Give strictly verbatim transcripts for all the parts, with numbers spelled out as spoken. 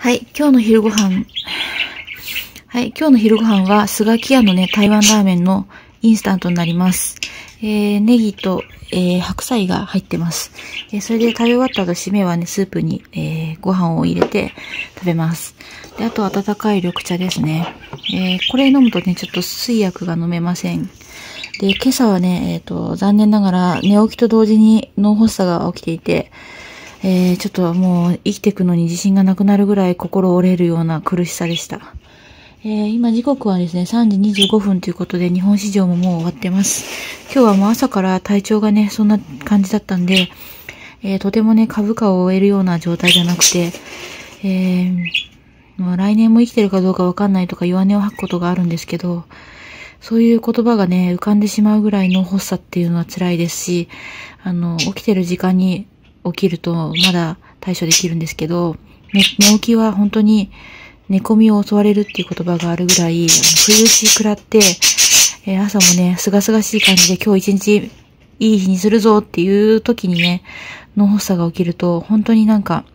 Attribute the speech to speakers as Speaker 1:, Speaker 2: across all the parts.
Speaker 1: はい、今日の昼ご飯。はい、今日の昼ご飯は、スガキ屋のね、台湾ラーメンのインスタントになります。えー、ネギと、えー、白菜が入ってます。えー、それで食べ終わった後、締めはね、スープに、えー、ご飯を入れて食べます。で、あと、温かい緑茶ですね。えー、これ飲むとね、ちょっと水薬が飲めません。で、今朝はね、えっと、残念ながら、寝起きと同時に脳発作が起きていて、えー、ちょっともう生きていくのに自信がなくなるぐらい心折れるような苦しさでした。えー、今時刻はですね、さんじにじゅうごふんということで日本市場ももう終わってます。今日はもう朝から体調がね、そんな感じだったんで、えー、とてもね、株価を終えるような状態じゃなくて、えー、まあ、来年も生きてるかどうかわかんないとか弱音を吐くことがあるんですけど、そういう言葉がね、浮かんでしまうぐらいの発作っていうのは辛いですし、あの、起きてる時間に起きるとまだ対処できるんですけど、ね、寝起きは本当に寝込みを襲われるっていう言葉があるぐらい、冬し食らって、えー、朝もね、すがすがしい感じで今日一日いい日にするぞっていう時にね、脳発作が起きると、本当になんか、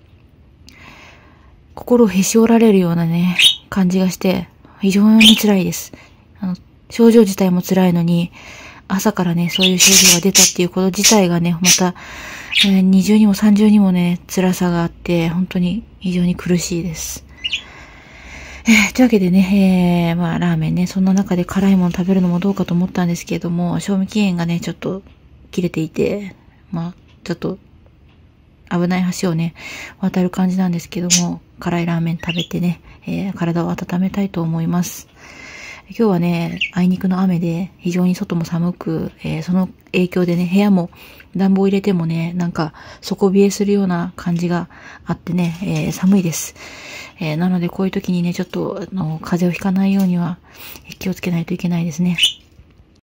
Speaker 1: 心をへし折られるようなね、感じがして、非常に辛いです。あの、症状自体も辛いのに、朝からね、そういう症状が出たっていうこと自体がね、また、えー、二重にも三重にもね、辛さがあって、本当に非常に苦しいです。えー、というわけでね、えー、まあ、ラーメンね、そんな中で辛いもの食べるのもどうかと思ったんですけれども、賞味期限がね、ちょっと切れていて、まあ、ちょっと、危ない橋をね、渡る感じなんですけども、辛いラーメン食べてね、えー、体を温めたいと思います。今日はね、あいにくの雨で非常に外も寒く、えー、その影響でね、部屋も暖房入れてもね、なんか底冷えするような感じがあってね、えー、寒いです。えー、なのでこういう時にね、ちょっとあの風邪をひかないようには気をつけないといけないですね。